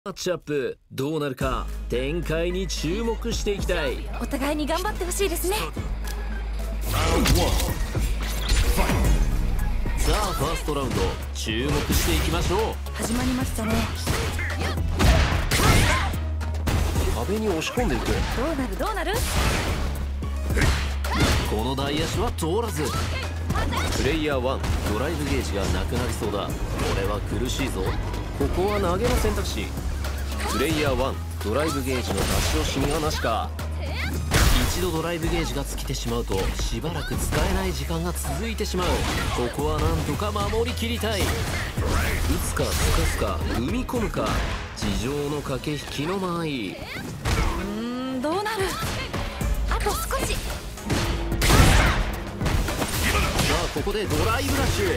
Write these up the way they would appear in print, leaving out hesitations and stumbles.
マッチアップどうなるか展開に注目していきたい。 お互いに頑張ってほしいですね。 さあファーストラウンド注目していきましょう。 始まりましたね。 壁に押し込んでいく。 どうなるどうなる。 この大足は通らず。プレイヤー1ドライブゲージがなくなりそうだ。これは苦しいぞ。ここは投げの選択肢。プレイヤー1ドライブゲージの出し惜しみはなしか。一度ドライブゲージが尽きてしまうとしばらく使えない時間が続いてしまう。ここはなんとか守りきりたい。打つかすかすか踏み込むか、地上の駆け引きの間合い。 どうなる。あと少し。 さあここでドライブラッシ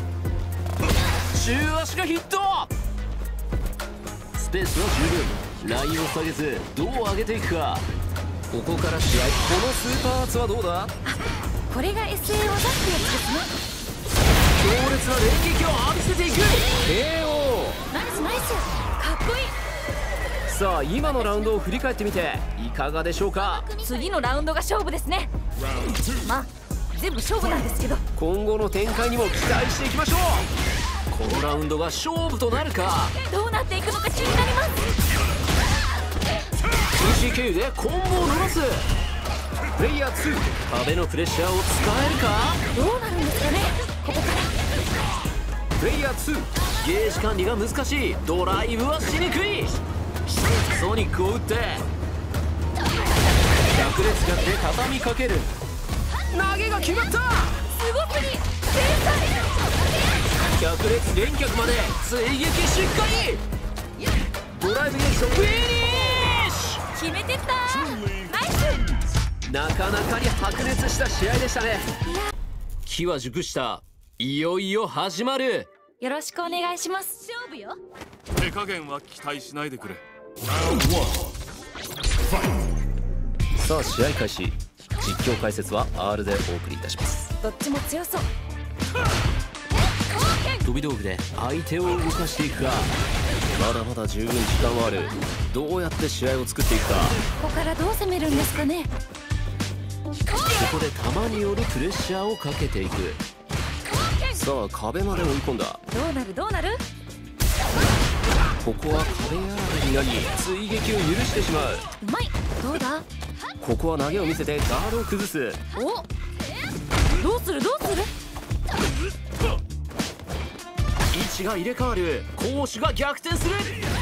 ュ。中足がヒット。スペースは十分。ラインを下げずどう上げていくか。ここから試合。このスーパーアーツはどうだ。 これが SA 技ってやつですね。 強烈な連撃を浴びせていく。 KO。 ナイスナイス、かっこいい。 さあ今のラウンドを振り返ってみていかがでしょうか。 次のラウンドが勝負ですね。まあ全部勝負なんですけど、 今後の展開にも期待していきましょう。このラウンドが勝負となるか。 どうなっていくのか気になります。 PC 経由でコンボを伸ばす。プレイヤー2壁のプレッシャーを使えるか。 どうなるんですかねここから。 プレイヤー2ゲージ管理が難しい。ドライブはしにくい。ソニックを打って百列逆で畳みかける。投げが決まった。 すごすぎ。天才。 百列連脚まで追撃しっかり。ドライブゲージとフィニッシュ。 決めてった。ナイス。 なかなかに白熱した試合でしたね。機は熟した。いよいよ始まる。 よろしくお願いします。勝負よ。 手加減は期待しないでくれ。 さあ試合開始。実況解説は R でお送りいたします。 どっちも強そう。 飛び道具で相手を動かしていくが、まだまだ十分時間はある。どうやって試合を作っていくか。 ここからどう攻めるんですかね。 ここで球によるプレッシャーをかけていく。さあ壁まで追い込んだ。 どうなるどうなる。 ここは壁やられになり追撃を許してしまう。 うまい。どうだ。 ここは投げを見せてガードを崩す。 お、どうするどうする。 位置が入れ替わる。攻守が逆転する。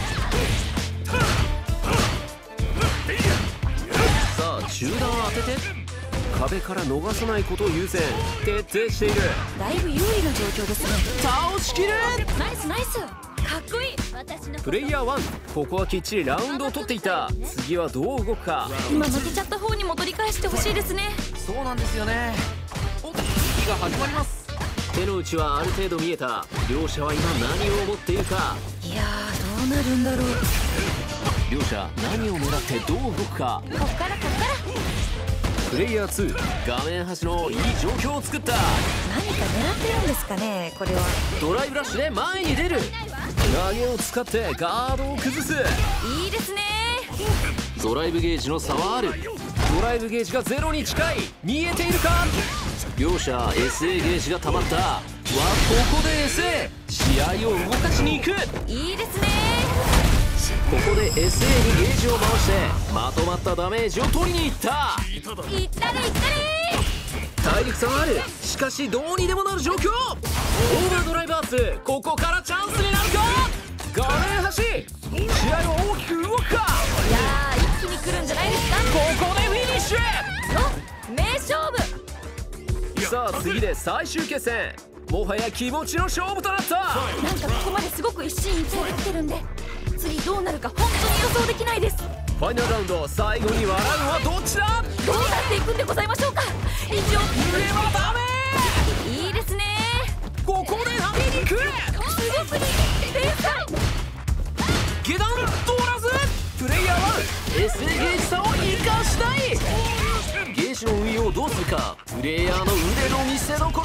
さあ中段を当てて壁から逃さないことを優先。徹底している。 だいぶ有利な状況ですね。 倒しきる。 ナイスナイス、かっこいい。 プレイヤー1ここはきっちりラウンドを取っていた。次はどう動くか。 今負けちゃった方にも取り返してほしいですね。 そうなんですよね。おっ次が始まります。手の内はある程度見えた。両者は今何を思っているか。 いやーどうなるんだろう。 両者何を狙ってどう動くか。 こっからこっから。 プレイヤー2画面端のいい状況を作った。 何か狙ってるんですかねこれは。 ドライブラッシュで前に出る。投げを使ってガードを崩す。 いいですね。 ドライブゲージの差はある。ドライブゲージがゼロに近い。見えているか。両者 SA ゲージが溜まった。ここで SA 試合を動かしに行く。 いいですね。 ここで SA にゲージを回してまとまったダメージを取りに行った。 いったれいったれ。 体力差はある。しかしどうにでもなる状況。オーバードライブアーツここからチャンスになるか。画面端試合は大きく動くか。 いやー一気に来るんじゃないですか。 ここでフィニッシュ。 お、名勝負。 さあ次で最終決戦。もはや気持ちの勝負となった。 なんかここまですごく一進一退できてるんで、次どうなるか本当に予想できないです。 ファイナルラウンド最後に笑うのはどっちだ。 どうなっていくんでございましょうか。以上。 上はダメ。 いいですね。 ここで投げに来る。 すごすぎ。天才。 下段通らず。プレイヤーは SA ゲージ差を生かしたい。ゲージの運用をどうするか。プレイヤーの腕の見せ所。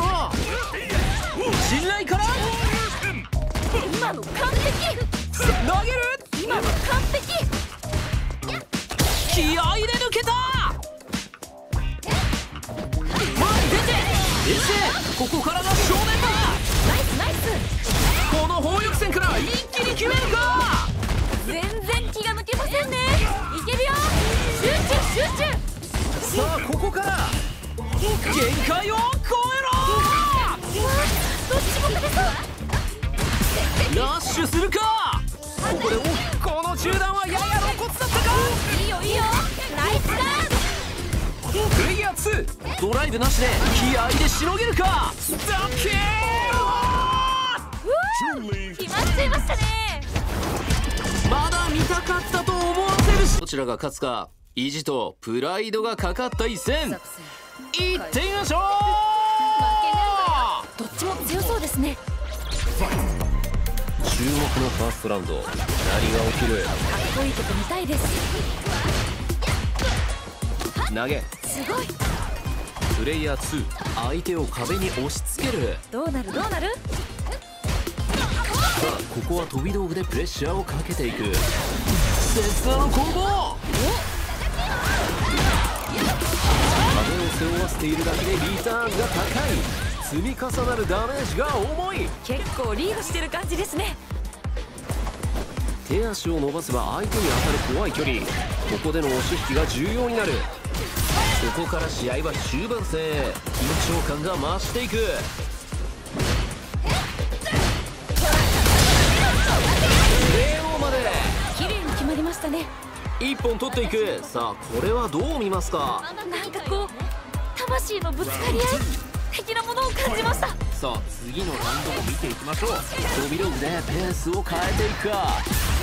信頼から今の完璧。 投げる。 今の気合で抜けた。前に出て冷静、ここからが正念だ。 ナイスナイス。 この砲力戦から一気に決めるか。 全然気が抜けませんね。いけるよ。集中集中。 さあここから限界を超えろ。 どっちも勝てそう。 ラッシュするか。ここでこの中段はやや露骨だったか。 いいよいいよ。ナイスだ。 プレイヤー2、ドライブなしで気合でしのげるか。だけ決まっちゃいましたね。 まだ見たかったと思わせるし、 どちらが勝つか、意地とプライドがかかった一戦。 いってみましょう。 どっちも強そうですね。 注目のファーストラウンド、何が起きる。 かっこいいとこ見たいです。 投げ。 すごい。 プレイヤー2、相手を壁に押し付ける。 どうなるどうなる。 さあここは飛び道具でプレッシャーをかけていく。切断の攻防。壁を背負わせているだけでリターンが高い。積み重なるダメージが重い。 結構リードしてる感じですね。 手足を伸ばせば相手に当たる怖い距離。ここでの押し引きが重要になる。ここから試合は終盤戦。緊張感が増していく。KO まで綺麗に決まりましたね。 1本取っていく。さあこれはどう見ますか。 なんかこう魂のぶつかり合い的なものを感じました。 さあ次のラウンドも見ていきましょう。飛び道具でペースを変えていくか。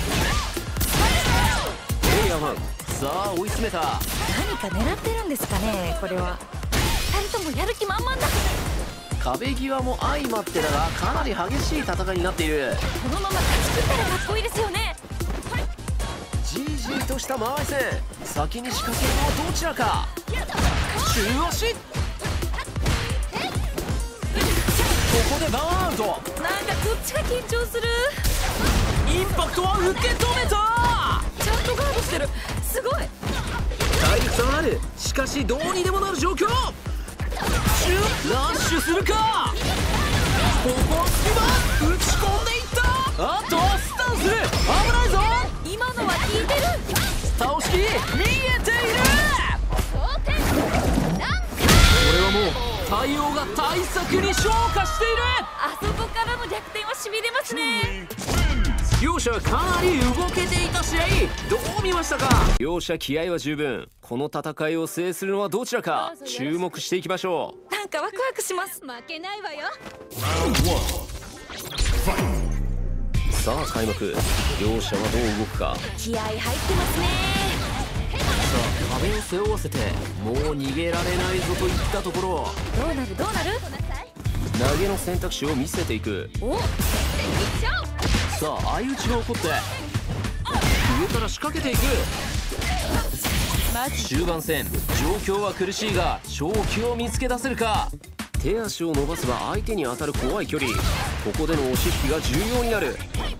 プレイヤー1、さあ追い詰めた。 何か狙ってるんですかね。これは2人ともやる気満々だ。 壁際も相まってだがかなり激しい戦いになっている。 このまま勝ち切ったらかっこいいですよね。 じりじりとした間合い戦。先に仕掛けるのはどちらか。中押し。ここでバーンアウト。 なんかこっちが緊張する。 インパクトは受け止めた。 ちゃんとガードしてる。すごい。 体力差はある。しかしどうにでもなる状況。 ラッシュするか。ここは隙間打ち込んでいった。あとはスタンス。危ないぞ。 今のは効いてる。 倒しきり見えている。これはもう対応が対策に昇華している。 あそこからの逆転はしびれますね。 両者はかなり動けていた試合、どう見ましたか。両者気合は十分。この戦いを制するのはどちらか、注目していきましょう。 なんかワクワクします。負けないわよ。 さあ開幕。両者はどう動くか。 気合入ってますね。 さあ壁を背負わせてもう逃げられないぞといったところ。 どうなるどうなる。 投げの選択肢を見せていく。 おさあ相打ちが起こって上から仕掛けていく。終盤戦、状況は苦しいが勝機を見つけ出せるか。手足を伸ばせば相手に当たる怖い距離。ここでの押し引きが重要になる。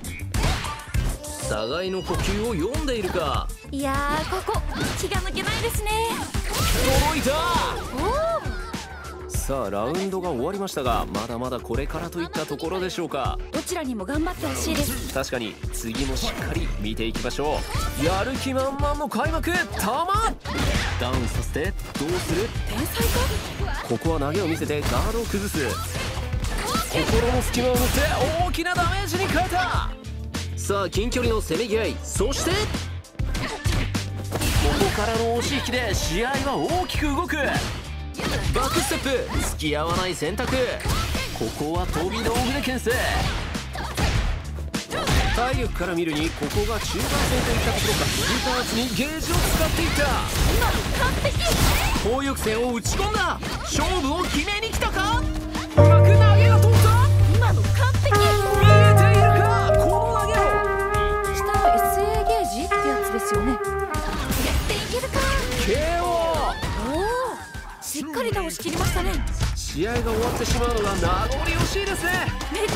互いの呼吸を読んでいるか。 いやー、ここ気が抜けないですね。 届いた。 おさあラウンドが終わりましたが、まだまだこれからといったところでしょうか。 どちらにも頑張ってほしいです。 確かに次もしっかり見ていきましょう。やる気満々の開幕。ダウンさせてどうする。 天才か。 ここは投げを見せてガードを崩す。心の隙間を縫って大きなダメージに変えた。さあ近距離のせめぎ合い。そしてここからの押し引きで試合は大きく動く。バックステップ、付き合わない選択。ここは飛び道具で牽制。体力から見るにここが中盤戦といったところか。スーパーツにゲージを使っていった。 今の完璧。 砲力戦を打ち込んだ。勝負を決めに来たか。うまく投げが通った。 今の完璧。 見えているかこの投げを。 下は SA ゲージってやつですよね。やっていけるか。 KO。 おお、しっかり倒しきりましたね。 試合が終わってしまうのが名残惜しいですね。 めっち